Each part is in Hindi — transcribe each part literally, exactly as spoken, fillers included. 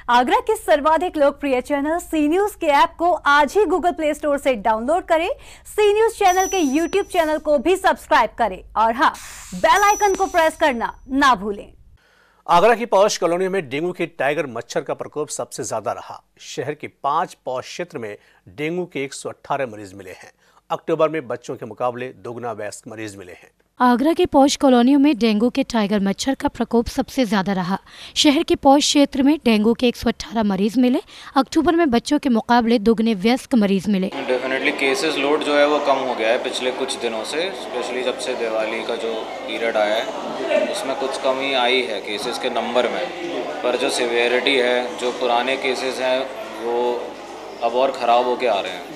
आगरा के सर्वाधिक लोकप्रिय चैनल सी न्यूज के ऐप को आज ही गूगल प्ले स्टोर से डाउनलोड करें। सी न्यूज चैनल के यूट्यूब चैनल को भी सब्सक्राइब करें और हाँ, बेल आइकन को प्रेस करना ना भूलें। आगरा की पॉश कॉलोनी में डेंगू के टाइगर मच्छर का प्रकोप सबसे ज्यादा रहा। शहर के पांच पॉश क्षेत्र में डेंगू के एक सौ अठारह मरीज मिले हैं। अक्टूबर में बच्चों के मुकाबले दोगुना वयस्क मरीज मिले हैं। आगरा के पॉश कॉलोनियों में डेंगू के टाइगर मच्छर का प्रकोप सबसे ज्यादा रहा। शहर के पॉश क्षेत्र में डेंगू के एक सौ अठारह मरीज मिले। अक्टूबर में बच्चों के मुकाबले दोगुने वयस्क मरीज मिले। डेफिनेटली केसेस लोड जो है वो कम हो गया है पिछले कुछ दिनों से, स्पेशली जब से दिवाली का जो पीरियड आया है उसमें कुछ कमी आई है केसेस के नंबर में, पर जो सिवियरिटी है, जो पुराने केसेस हैं वो अब और ख़राब होके आ रहे हैं।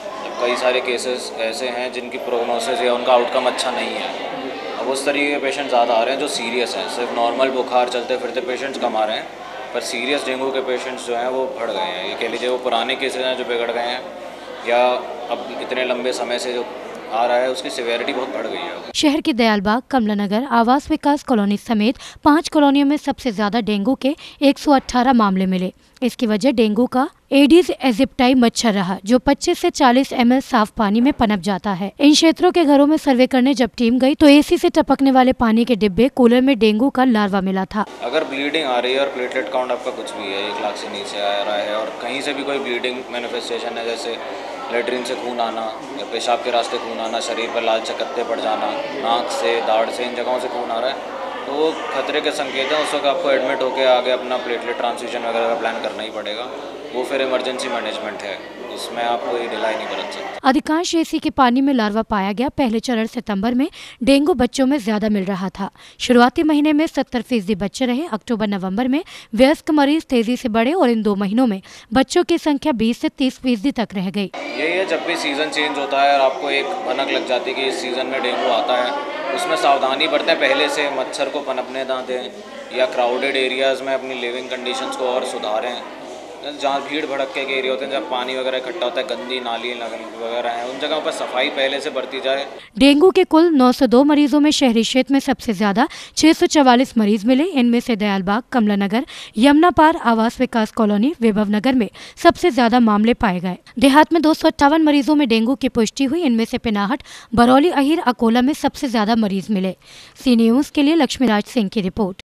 कई सारे केसेस ऐसे हैं जिनकी प्रोग्नोसिस या उनका आउटकम अच्छा नहीं है। अब उस तरीके के पेशेंट ज़्यादा आ रहे हैं जो सीरियस हैं। सिर्फ नॉर्मल बुखार चलते फिरते पेशेंट्स कम आ रहे हैं, पर सीरियस डेंगू के पेशेंट्स जो हैं वो बढ़ गए हैं। ये कह लीजिए वो पुराने केसेस हैं जो बिगड़ गए हैं, या अब इतने लंबे समय से जो आ रहा है उसकी सिवियरिटी बहुत बढ़ गई है। शहर के दयालबाग, कमला नगर, आवास विकास कॉलोनी समेत पांच कॉलोनियों में सबसे ज्यादा डेंगू के एक सौ अठारह मामले मिले। इसकी वजह डेंगू का एडिस एजिप्टाई मच्छर रहा, जो पच्चीस से चालीस एम एल साफ पानी में पनप जाता है। इन क्षेत्रों के घरों में सर्वे करने जब टीम गई तो एसी से टपकने वाले पानी के डिब्बे कूलर में डेंगू का लार्वा मिला था। अगर ब्लीडिंग आ रही है और प्लेटलेट काउंट आपका कुछ भी है, एक लाख से नीचे आ रहा है, और कहीं से भी कोई ब्लीडिंग मैनिफेस्टेशन है, जैसे लेटरिन से खून आना या पेशाब के रास्ते खून आना, शरीर पर लाल चकत्ते पड़ जाना, नाक से, दाढ़ से, इन जगहों से खून आ रहा है, तो वो खतरे के संकेत हैं। उस वक्त आपको एडमिट होकर आगे अपना प्लेटलेट ट्रांसफ्यूजन वगैरह का प्लान करना ही पड़ेगा। वो फिर इमरजेंसी मैनेजमेंट है, उसमें आप कोई ढिलाई नहीं बरत सकते। अधिकांश एसी के पानी में लार्वा पाया गया। पहले चरण सितंबर में डेंगू बच्चों में ज्यादा मिल रहा था। शुरुआती महीने में सत्तर फीसदी बच्चे रहे। अक्टूबर नवंबर में वयस्क मरीज तेजी से बढ़े और इन दो महीनों में बच्चों की संख्या बीस से तीस फीसदी तक रह गई। यही है, जब भी सीजन चेंज होता है और आपको एक भनक लग जाती है कि इस सीजन में डेंगू आता है, उसमें सावधानी बरतें। पहले से मच्छर को पनपने ना दें, या क्राउडेड एरियाज़ में अपनी लिविंग कंडीशंस को और सुधारें। जहाँ भीड़ भड़के के एरिया होते हैं, जहाँ पानी वगैरह इकट्ठा होता है, गंदी नाली वगैरह हैं, उन जगहों पर सफाई पहले से बरती जाए। डेंगू के कुल नौ सौ दो मरीजों में शहरी क्षेत्र में सबसे ज्यादा छह सौ चवालीस मरीज मिले। इनमें से दयालबाग, कमला नगर, यमुना पार, आवास विकास कॉलोनी, विभव नगर में सबसे ज्यादा मामले पाए गए। देहात में दो सौ अट्ठावन मरीजों में डेंगू की पुष्टि हुई। इनमें से पिनाहट, बरौली, अहिर, अकोला में सबसे ज्यादा मरीज मिले। सी न्यूज के लिए लक्ष्मीराज सिंह की रिपोर्ट।